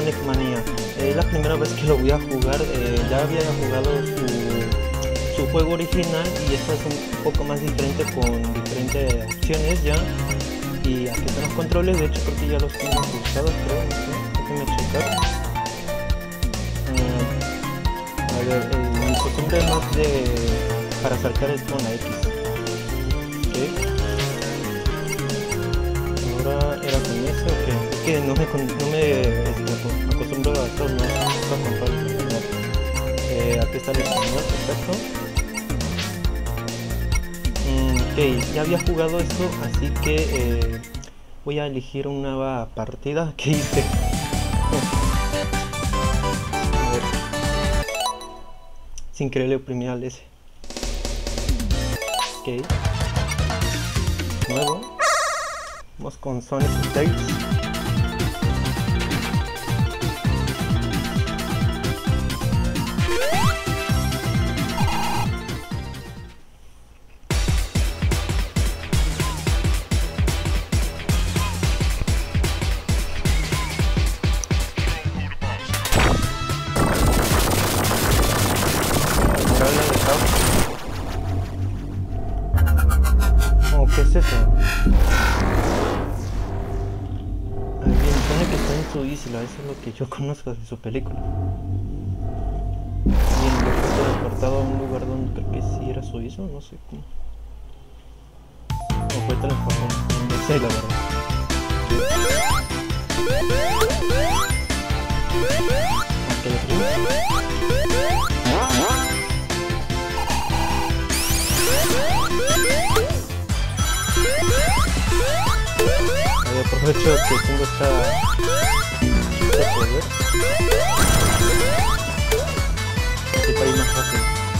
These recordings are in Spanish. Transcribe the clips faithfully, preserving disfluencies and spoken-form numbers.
Sonic Mania. Es la primera vez que lo voy a jugar. Eh, ya había jugado su, su juego original y esta es un poco más diferente con diferentes opciones ya. Y aquí están los controles, de hecho creo que ya los tengo ajustados, creo, no sé, déjenme checar. Uh, a ver, el, mi costumbre es más de para saltar es con la X. Okay. Ahora era con eso, que es que no me, no me este, acostumbro a estos no, estos controles. Eh, aquí está el español, perfecto. Ok, ya había jugado esto, así que eh, voy a elegir una nueva partida. ¿Qué hice? A ver. Sin querer le oprimí al S. Ok. Nuevo. Vamos con Sonic Tales. Oh, ¿qué es eso? Alguien pone que está en su isla, eso es lo que yo conozco de su película. Bien, lo fue transportado a un lugar donde creo que sí era su isla, no sé cómo. O fue transportado, no sé la verdad. ¿Qué le fui? Aprovecho que tengo esta, esta poder así para ir más rápido.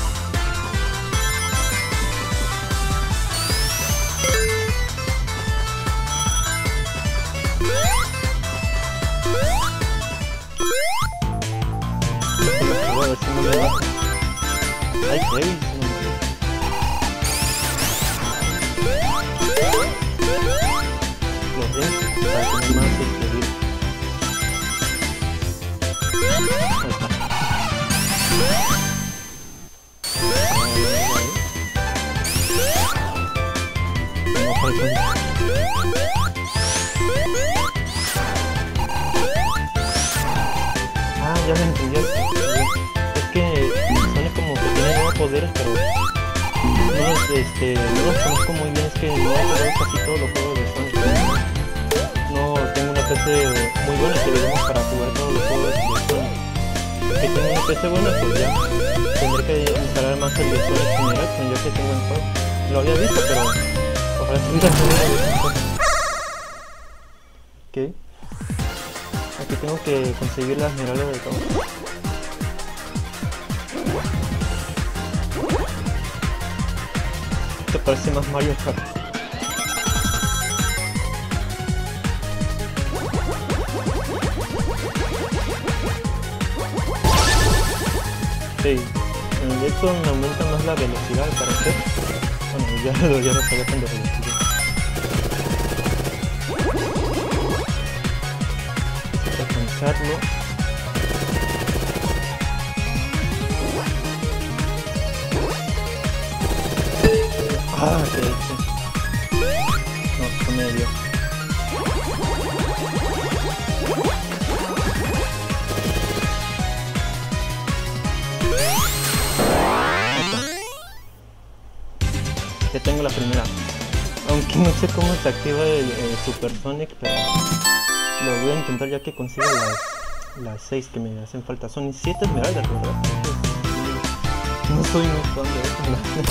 A ver si no me va. Ay, qué no para tener más escribir. Ah, ya me entendí. Es que suena como que tiene nuevos poderes, pero no, este, no los conozco muy bien. Es que no he jugado casi todos los juegos de Sonic. No tengo una P C muy buena que digamos para jugar todos los juegos de Sonic. Que tengo una P C buena, pues ya tendré que instalar más el de Sonic general, con yo que tengo en juego. Lo había visto, pero ojalá tuviera que. Ok. Aquí tengo que conseguir las esmeraldas de todo. Esto parece más Mario Kart. Sí, esto me aumenta más la velocidad al parecer. Bueno, ya, ya no sabía tan de velocidad. Necesito alcanzarlo. Ah, sí, sí. No, no me dio. Ya tengo la primera, aunque no sé cómo se activa el, el Super Sonic, pero lo voy a intentar ya que consiga las las seis que me hacen falta. Son siete esmeraldas, ¿verdad? No soy muy fan de eso.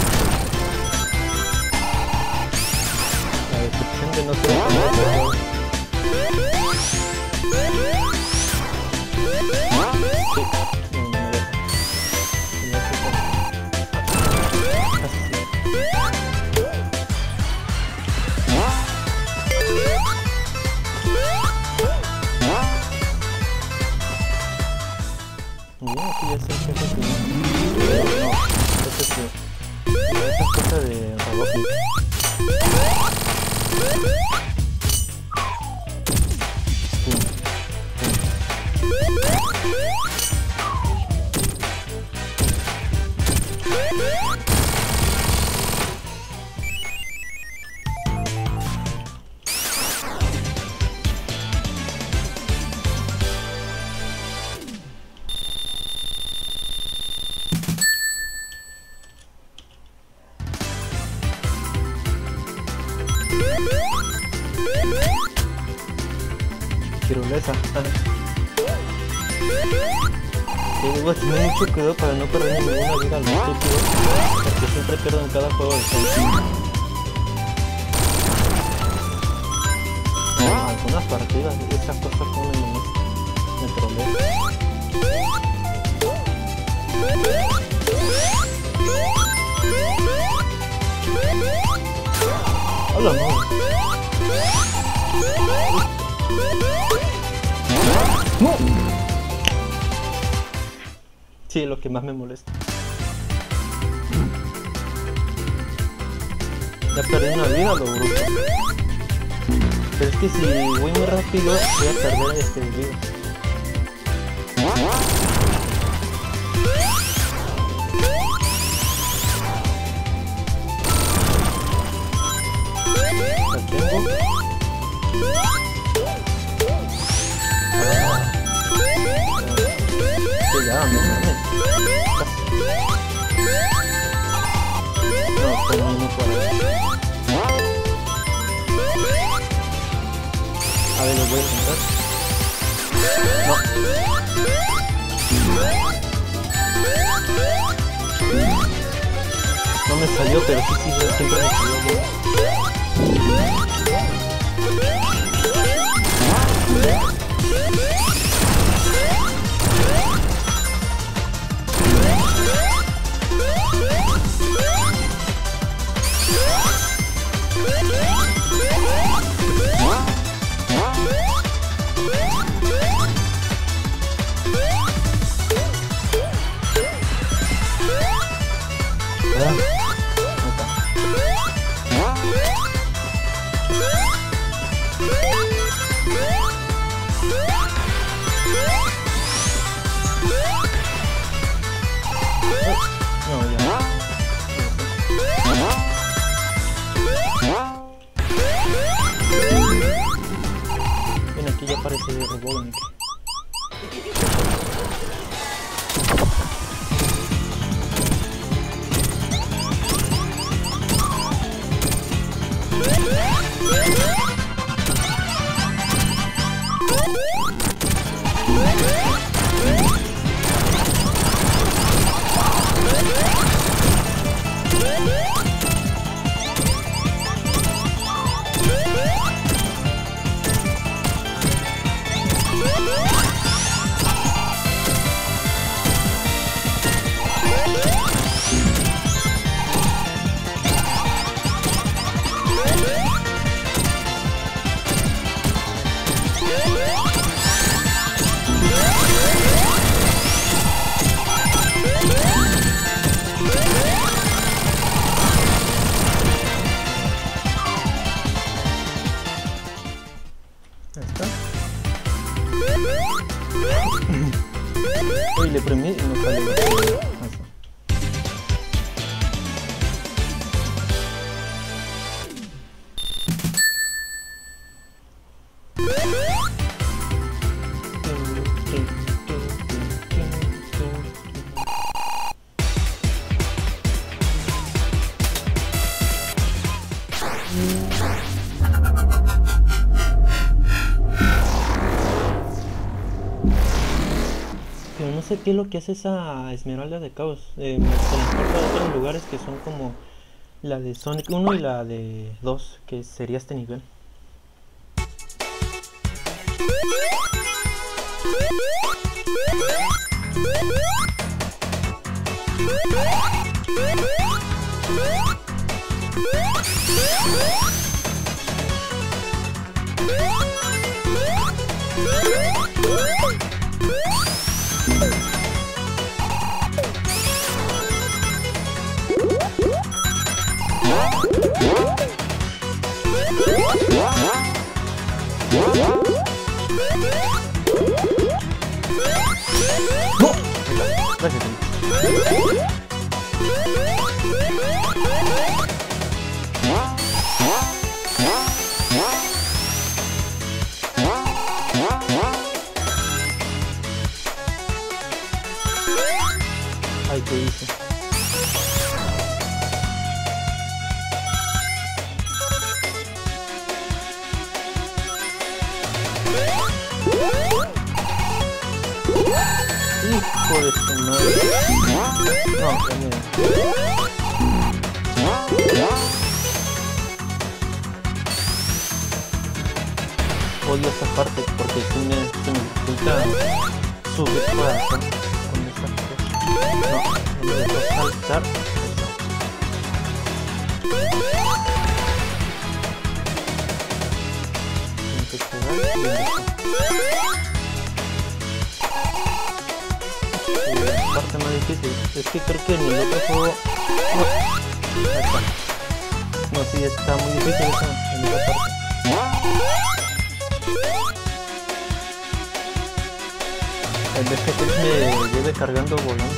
La decepción de no ser fan de eso. Sí, no, no me deja. Bien, aquí ya sé que es así. No, esto es que... Esta es cosa de Robotnik. Pum, pum. esa. Sí, debo tener mucho cuidado para no perder ninguna vida al estúpido, porque siempre pierdo en cada juego de Sonic. En algunas partidas, esa cosa fue una me trolea. Hola, no. ¡No! Sí, es lo que más me molesta. Ya perdí una vida, lo bruto. Pero es que si voy muy rápido, voy a perder este vida. La tengo. Ya, no mames. No, estoy muy por ahí. A ver, lo voy a intentar. No. No me salió, pero sí, sí, siempre me salió bien. Aquí ya aparece el Robotnik. Uy, le premié y no salió. Pero no sé qué es lo que hace esa Esmeralda de Caos. Eh, me transporta a otros lugares que son como la de Sonic uno y la de dos, que sería este nivel. ¡No! Gracias. Ay, ¿qué hice? Hijo de su madre. No, ya me... Odio esta parte porque si me, si me dificulta subir por acá con esta cosa. No, no me dejo saltar. Tengo que jugar bien esto. La parte más difícil es que creo que en el otro juego no, acá. No, sí está muy difícil esa, en esa parte. En vez que me lleve cargando volando.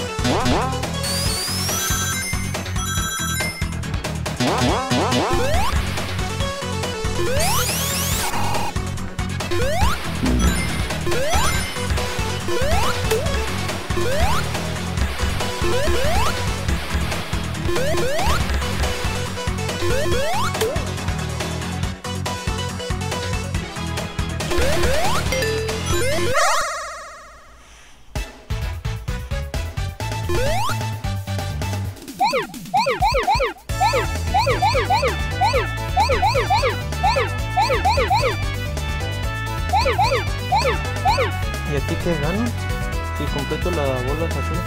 ¿Y aquí qué gano? Si completo la bola azul.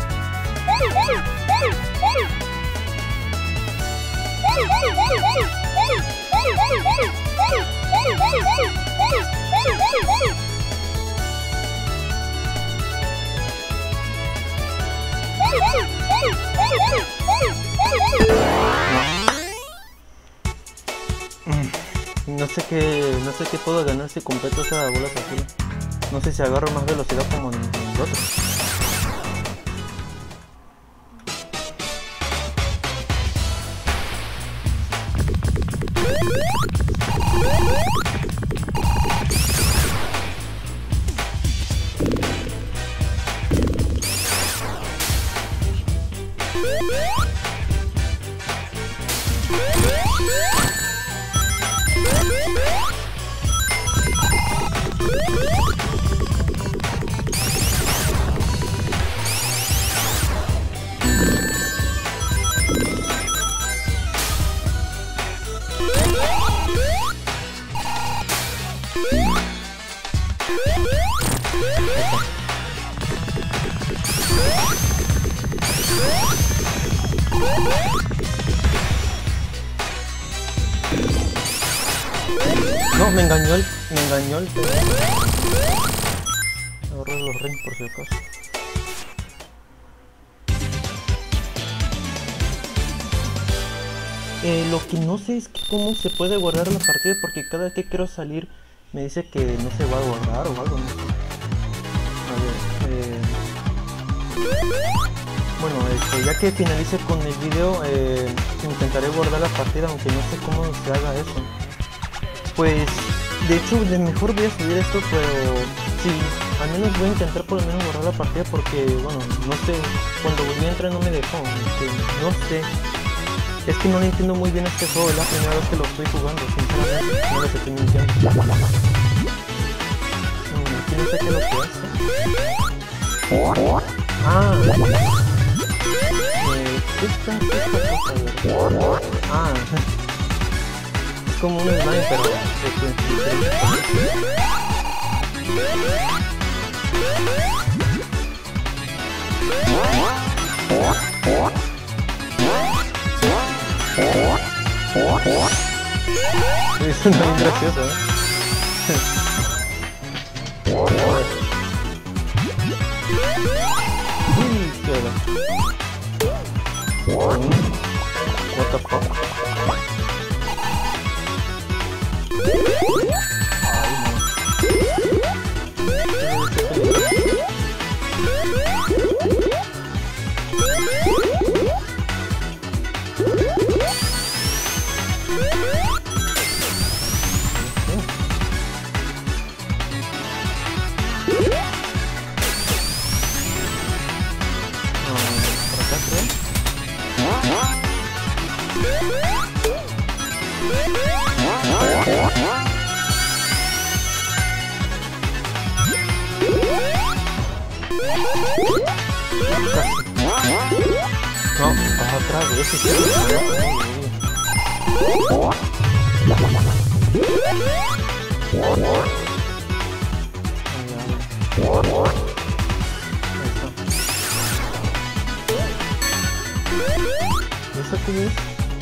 No sé qué, no sé qué puedo ganar si completo esa bola azul. No sé si agarro más velocidad como en, en el otro. No, me engañó el... me engañó el... Ahorro los rings por si acaso. Eh, lo que no sé es que cómo se puede guardar la partida, porque cada vez que quiero salir me dice que no se va a guardar o algo, no sé. A ver, eh... bueno, este, ya que finalice con el video, eh, intentaré guardar la partida, aunque no sé cómo se haga eso. Pues, de hecho, de mejor voy a subir esto, pero sí, al menos voy a intentar por lo menos guardar la partida, porque, bueno, no sé, cuando volví a entrar no me dejó, este, no sé. Es que no le entiendo muy bien este juego, es la primera vez que lo estoy jugando, sinceramente, no les estoy mintiendo. Aquí no sé qué es lo que hace. Ah, eh, ¿qué está esta cosa? Ah, es como un slime, pero de que es muy gracioso, ¿eh? What the fuck? Ay, no. No, otra vez. Sí, ¿eso qué es?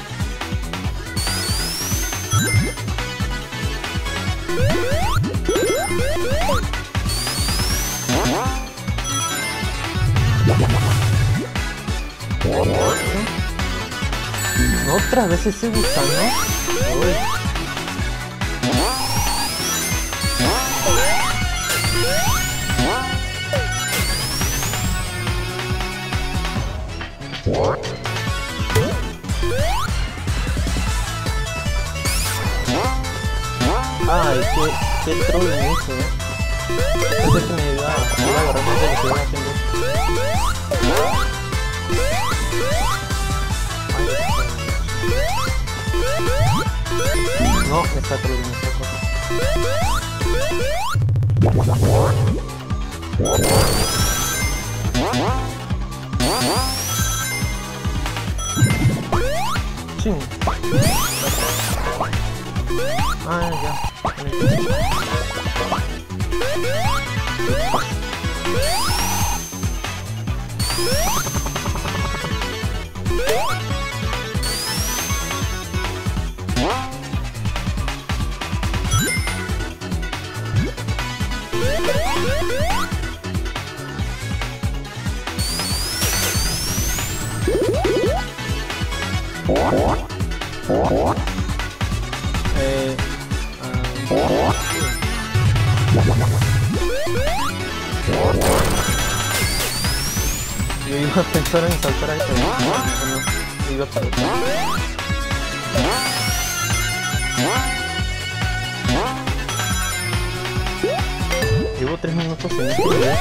Otra vez ese gusano. Uy. Ay, qué, qué troll me hizo, eh. Pensé que me iba, me iba a agarrar más de lo que iba haciendo. No, me está trolling esta cosa. Ching. Ah, ya. Eh, uh, yo iba a pensar en saltar ahí, pero no, no, no, iba para acá. Llevo tres minutos en este video.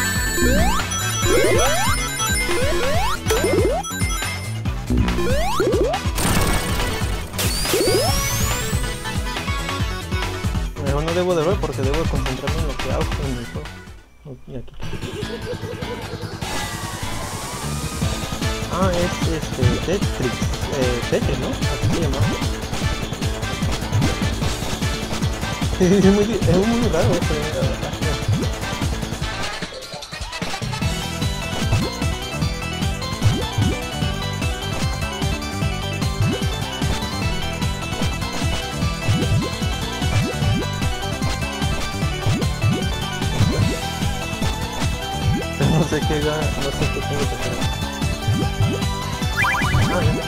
Mejor no debo de ver porque debo de concentrarme en lo que hago en el juego. Y aquí. Ah, es este Tetris, eh, Tetris, ¿no? Así se llama. Es muy, es muy raro esto, la verdad. No sé qué gana, no sé qué tengo que hacer. Ah, ya.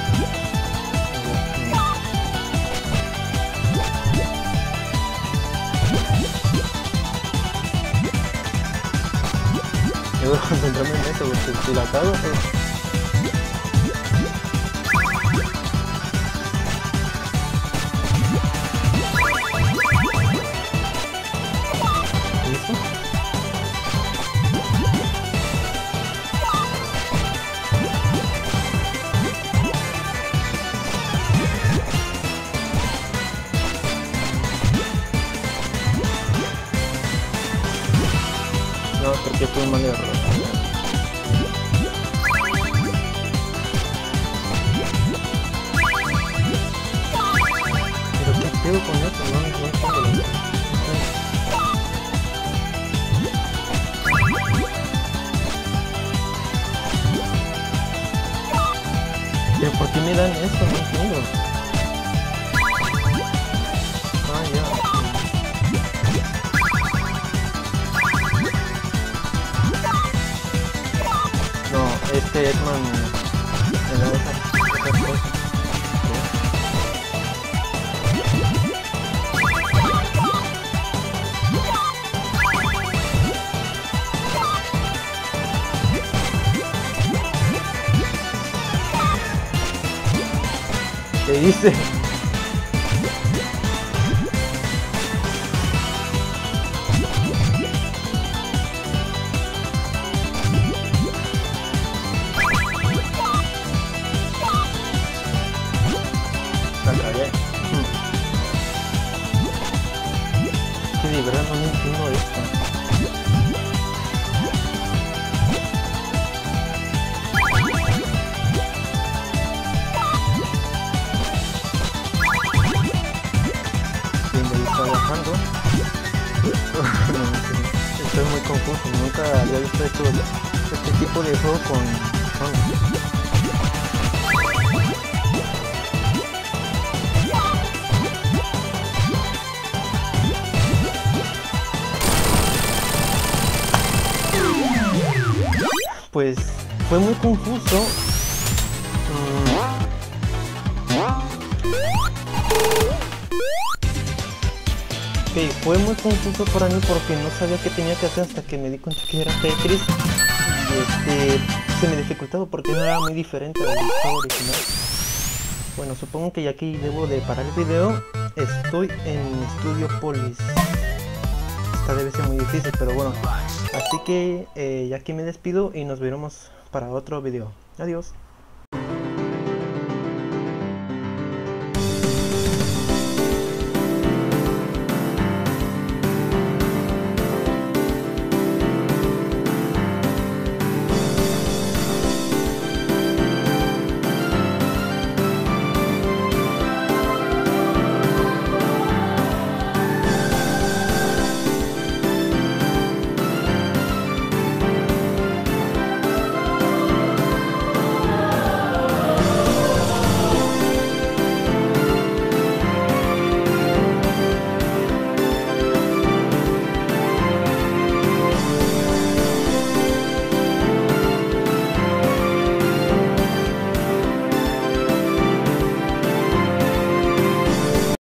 Yo voy a concentrarme en eso, porque si la cago, pues... ¿Listo? No, porque fue un mal error. Pero qué pedo con esto, no, no entiendo. Pero ¿por qué me dan esto? No entiendo. Ah, ya. No, este Edman me da esas, esas cosas. ¿Qué hice? Que de verdad no entiendo esto. había visto esto, este tipo de juego con Sonic. Pues fue muy confuso. Ok, fue muy confuso para mí porque no sabía qué tenía que hacer hasta que me di cuenta que era Tetris. Y este, se me dificultaba porque no era muy diferente al juego original. Bueno, supongo que ya aquí debo de parar el video. Estoy en Studio Polis. Esta debe ser muy difícil, pero bueno. Así que eh, ya aquí me despido y nos veremos para otro video. Adiós.